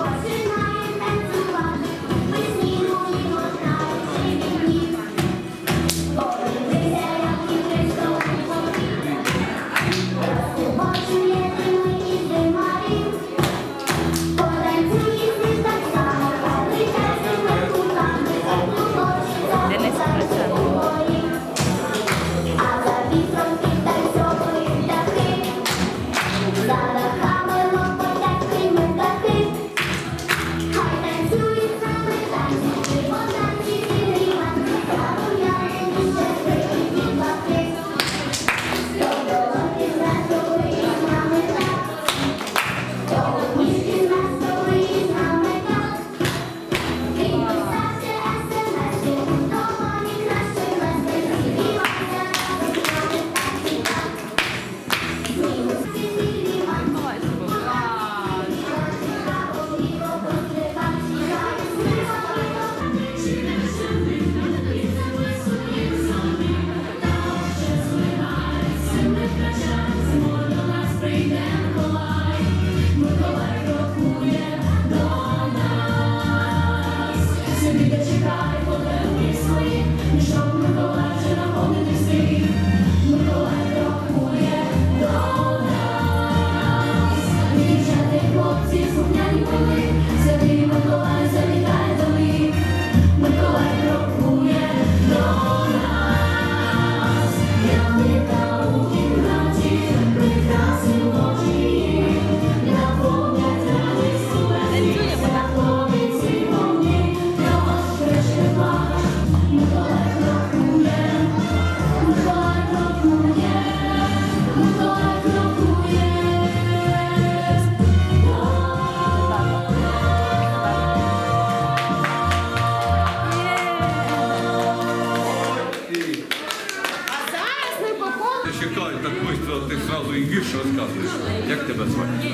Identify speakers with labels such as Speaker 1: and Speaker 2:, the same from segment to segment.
Speaker 1: Чекай, так швидко ти одразу і вірш розказуєш. Як тебе звати?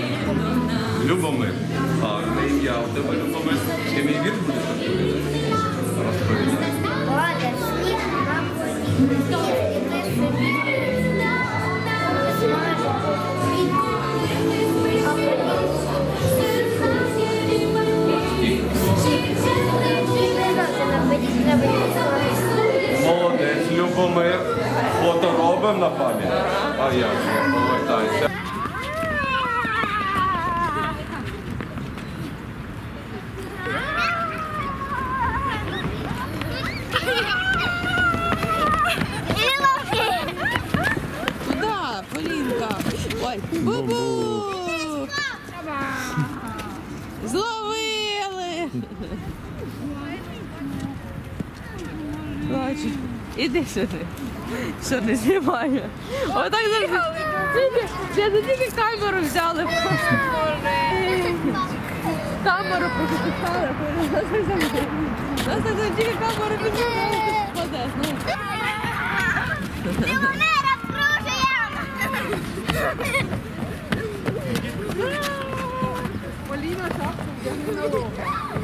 Speaker 1: Любомир. А не ім'я у тебе Любомир. Ти мій вірш будеш розповідати? Молодець, Любомир. Фото робимо на пам'ять? А як же, повертайся.
Speaker 2: Куда, Полінка? Ой, бу-бу! Зловили! Бачу. Іди сюди. Що не знімаю? Отак завжди. Я не тільки камеру взяли. Камеру покупали. Нас так тільки камеру взяли, ти впаде, знаєш.
Speaker 3: Любомира пружуємо!
Speaker 2: Поліна шапку вдягнула на лоб.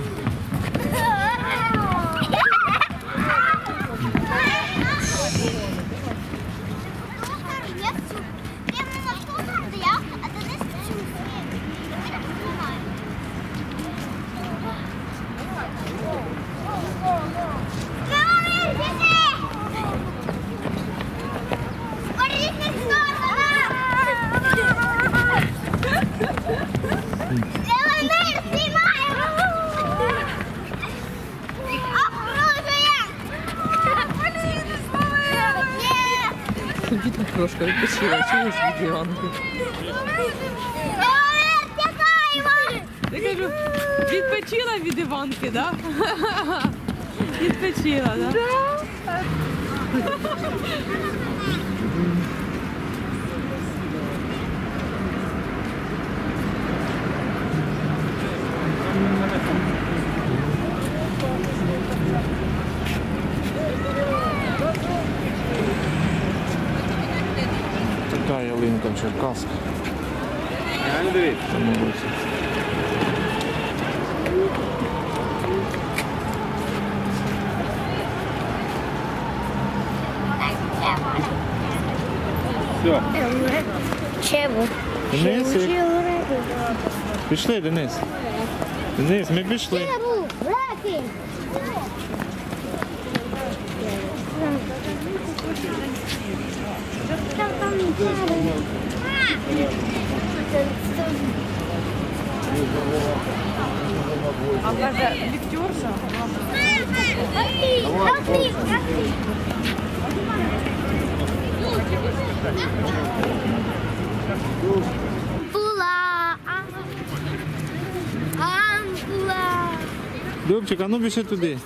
Speaker 2: Бідна крошка відпочила, чогось від Іванки. Я кажу, відпочила від Іванки, так? Да? Відпочила, так? Да?
Speaker 4: Така ялинка черкаська.
Speaker 1: Андрій. Все.
Speaker 3: Чего?
Speaker 4: Денис? Пішли, Денис. Денис, ми пішли.
Speaker 2: А каже, ліфтерша.
Speaker 3: Амбула.
Speaker 4: Любчик, а ну біжи туди.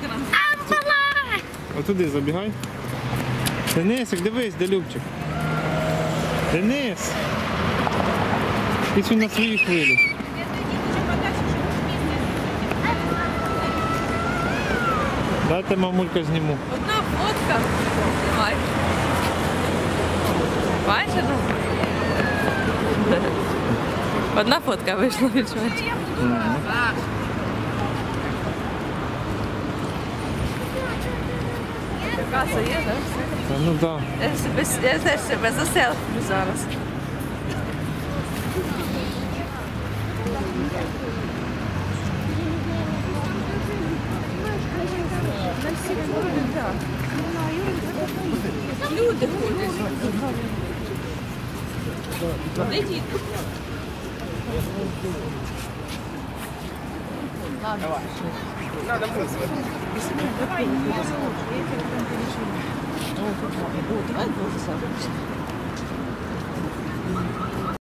Speaker 4: Отуди забігай. Денисик, дивись, де Любчик. Денис! Ти на своїй хвилі. Дайте мамулька зніму.
Speaker 2: Одна фотка. Знімай. Бачиш? Одна фотка вийшла від чоловічка. Каса є, так?
Speaker 4: Та ну так.
Speaker 2: Я теж себе заселфлю зараз. Люди ходять. Летіть. Ладно. Давай,